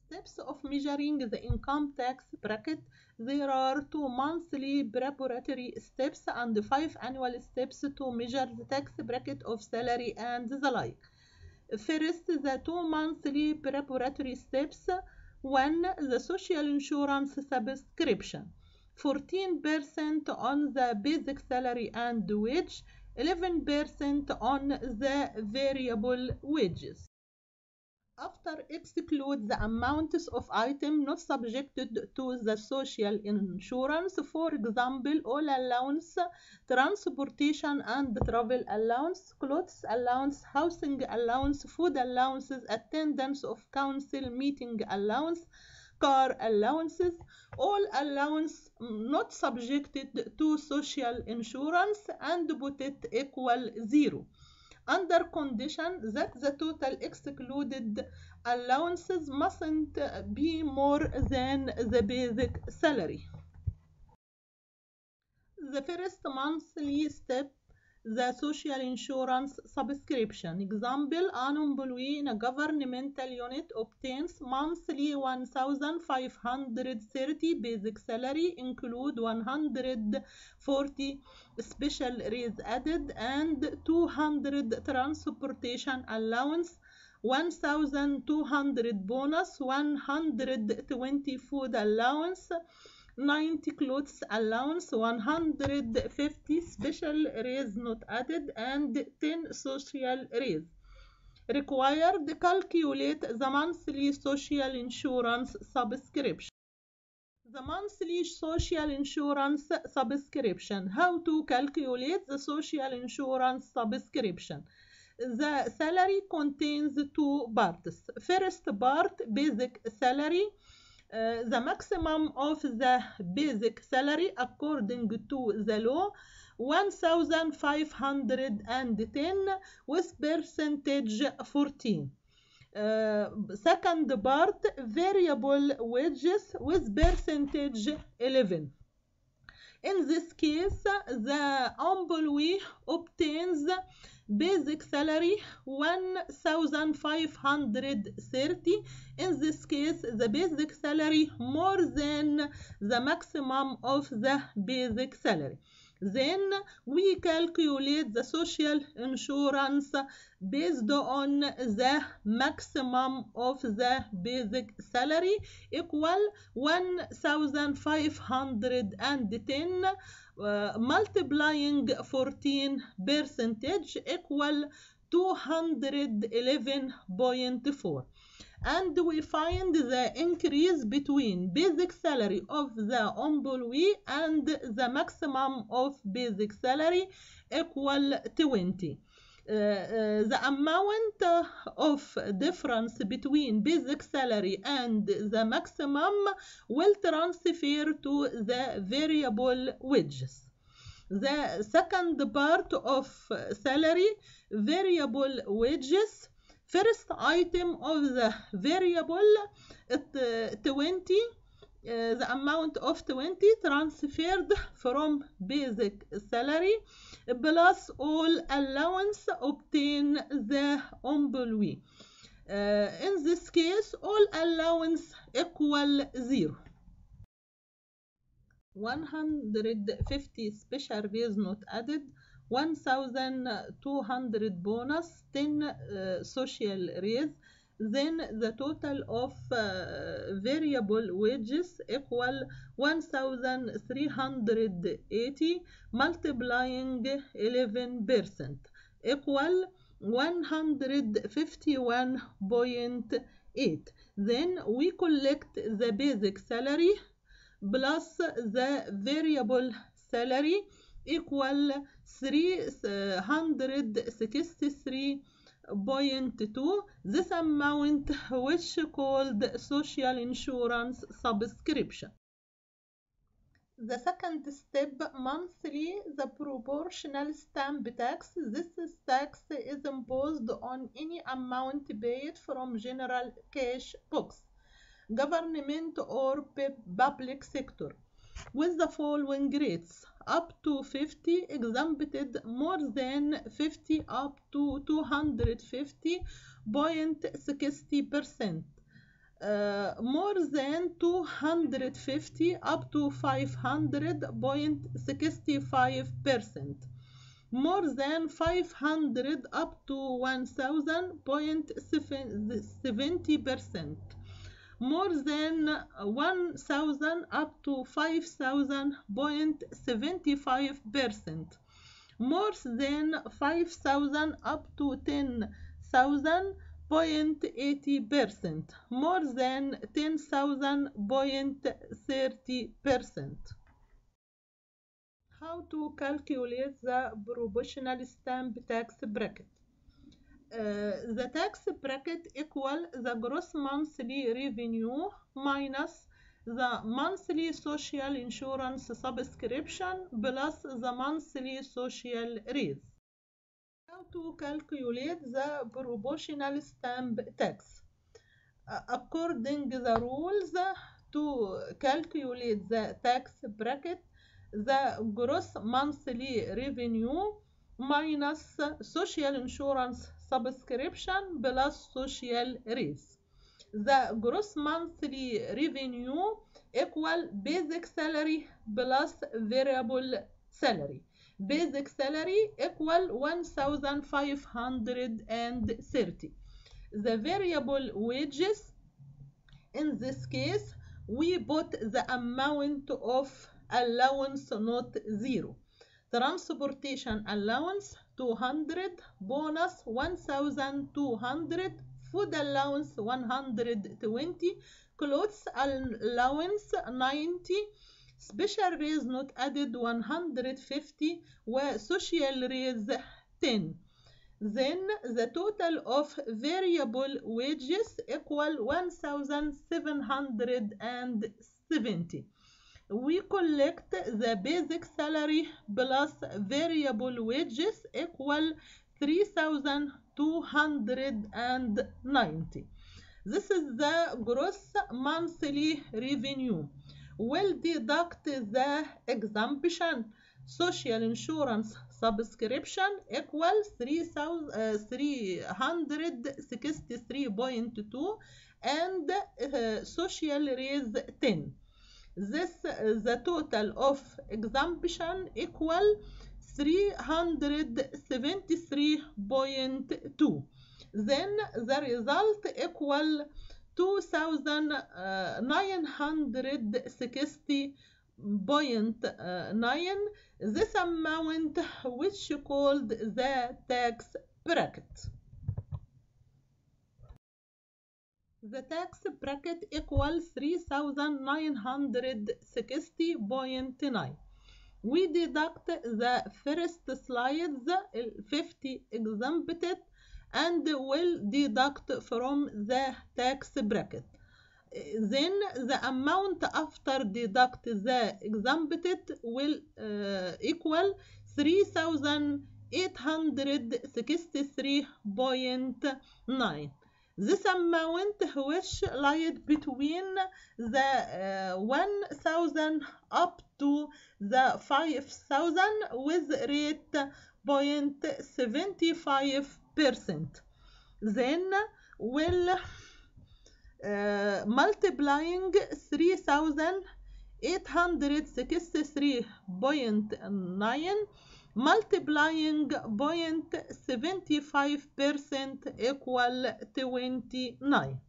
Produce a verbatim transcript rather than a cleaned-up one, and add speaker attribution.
Speaker 1: Steps of measuring the income tax bracket. There are two monthly preparatory steps and five annual steps to measure the tax bracket of salary and the like. First, the two monthly preparatory steps. One, the social insurance subscription. fourteen percent on the basic salary and wage, eleven percent on the variable wages. After exclude the amounts of items not subjected to the social insurance, for example, all allowance, transportation and travel allowance, clothes allowance, housing allowance, food allowances, attendance of council meeting allowance, car allowances, all allowance not subjected to social insurance, and put it equal zero, under condition that the total excluded allowances mustn't be more than the basic salary. The first monthly step, the social insurance subscription. Example, an employee in a governmental unit obtains monthly one thousand five hundred thirty basic salary, include one hundred forty special raise added and two hundred transportation allowance, one thousand two hundred bonus, one hundred twenty food allowance, ninety clothes allowance, one hundred fifty special raise not added, and ten social raise. Required, calculate the monthly social insurance subscription. The monthly social insurance subscription. How to calculate the social insurance subscription? The salary contains two parts. First part, basic salary. Uh, the maximum of the basic salary according to the law, one thousand five hundred ten with percentage fourteen. Uh, second part, variable wages with percentage eleven. In this case, the employee obtains basic salary one thousand five hundred thirty. In this case, the basic salary more than the maximum of the basic salary. Then we calculate the social insurance based on the maximum of the basic salary, equal one thousand five hundred ten uh, multiplying fourteen percentage equal two hundred eleven point four. And we find the increase between basic salary of the employee and the maximum of basic salary equal twenty. Uh, uh, the amount of difference between basic salary and the maximum will transfer to the variable wages. The second part of salary, variable wages. First item of the variable, twenty, uh, the amount of twenty transferred from basic salary plus all allowance obtain the employee. Uh, in this case, all allowance equal zero. one hundred fifty special raise not added, one thousand two hundred bonus, ten uh, social raise. Then the total of uh, variable wages equal one thousand three hundred eighty multiplying eleven percent equal one hundred fifty-one point eight. Then we collect the basic salary plus the variable salary equal three hundred sixty-three point two. This amount which called social insurance subscription. The second step, monthly, the proportional stamp tax. This tax is imposed on any amount paid from general cash box, government or public sector, with the following rates: up to fifty, exempted more than fifty, up to two hundred fifty point six zero percent. uh, more than two hundred fifty up to five hundred point six five percent, more than five hundred up to one thousand point seventy percent, more than one thousand up to five thousand point seventy-five percent, more than five thousand up to ten thousand point eighty percent, more than ten thousand point thirty percent. How to calculate the proportional stamp tax bracket? Uh, the tax bracket equal the gross monthly revenue minus the monthly social insurance subscription plus the monthly social rates. How to calculate the proportional stamp tax? Uh, according to the rules, to calculate the tax bracket, the gross monthly revenue minus social insurance subscription plus social rates. The gross monthly revenue equal basic salary plus variable salary. Basic salary equal one thousand five hundred thirty. The variable wages, in this case, we put the amount of allowance not zero. Transportation allowance two hundred, bonus one thousand two hundred, food allowance one hundred twenty, clothes allowance ninety, special raise not added one hundred fifty, و social raise ten. Then the total of variable wages equal one thousand seven hundred seventy. We collect the basic salary plus variable wages equal three thousand two hundred ninety. This is the gross monthly revenue. We'll deduct the exemption. Social insurance subscription equal three hundred sixty-three point two and uh, social raise ten. This uh, the total of exemption equal three hundred seventy-three point two. Then the result equal two thousand nine hundred sixty point nine. This amount which called the tax bracket. The tax bracket equals three thousand nine hundred sixty point nine. We deduct the first slide's fifty exempted and will deduct from the tax bracket. Then the amount after deduct the exempted will uh, equal three thousand eight hundred sixty-three point nine. This amount which lies between the uh, one thousand up to the five thousand with rate zero point seven five percent. Then will uh, multiplying three thousand eight hundred sixty-three point nine multiplying zero point seven five percent equal twenty-nine.